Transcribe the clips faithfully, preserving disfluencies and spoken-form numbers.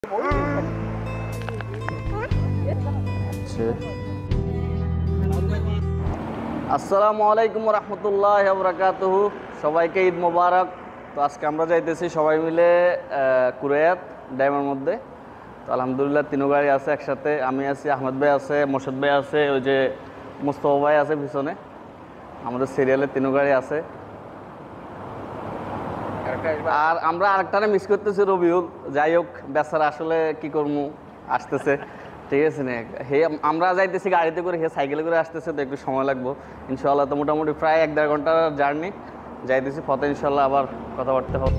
আসসালামু আলাইকুম রহমতুল্লাহ বরকাতুহু। সবাইকে ঈদ মোবারক। তো আজকে আমরা যাইতেছি সবাই মিলে কুরায়াত ড্যামের মধ্যে। তো আলহামদুলিল্লাহ তিনও গাড়ি আছে একসাথে। আমি আছি, আহমেদ ভাই আছে, মোর্শেদ ভাই আছে, ওই যে মুস্তফা ভাই আছে পিছনে। আমাদের সিরিয়ালে তিনও গাড়ি আছে। আর আমরা আরেকটারে মিস করতেছি, রবিউল। যাই হোক, বেচারা আসলে কি করবো, আসতেছে, ঠিক আছে না। হে আমরা যাইতেছি গাড়িতে করে, হে সাইকেলে করে আসতেছে, তো একটু সময় লাগবো ইনশাল্লাহ। তো মোটামুটি প্রায় এক দেড় ঘন্টার জার্নি যাইতেছি, পথে ইনশাল্লাহ আবার কথাবার্তা হোক।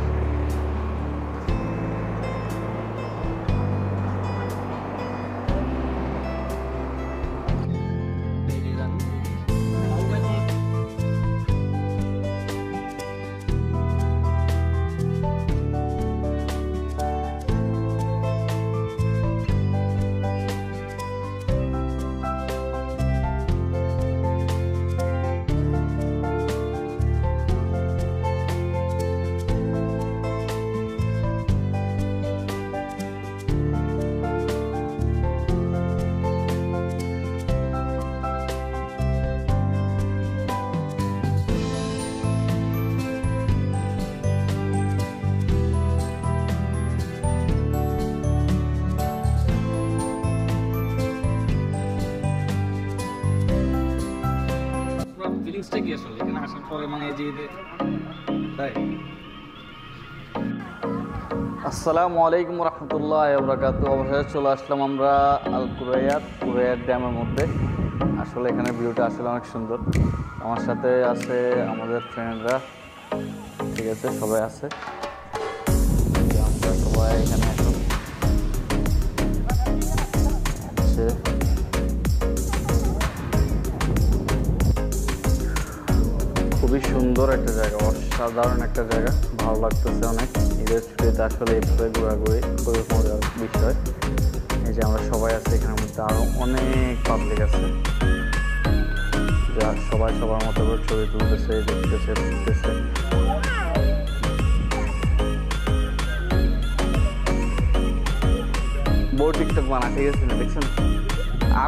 আসসালামু আলাইকুম রহমতুল্লাহ বরকাতুহু। অবশেষে চলে আসলাম আমরা আল কুরায়াত কুরায়াত ড্যামের মধ্যে। আসলে এখানে ভিউটা আসলে অনেক সুন্দর। আমার সাথে আছে আমাদের ফ্রেন্ডরা, ঠিক আছে, সবাই আছে। আমরা সবাই এখানে এখন খুবই সুন্দর একটা জায়গা, অসাধারণ একটা জায়গা, ভালো লাগতেছে অনেক। ঈদের ছুটিতে আসলে এইভাবে ঘোরাঘুরি খুবই মজার বিষয়। এই যে আমরা সবাই আছি, এখানের মধ্যে আরও অনেক পাবলিক আছে, যা সবাই সবার মতো করে ছবি তুলতেছে, দেখতেছে, দেখতেছে। বউ টিকটক বানা, ঠিক আছে না, দেখছেন। আর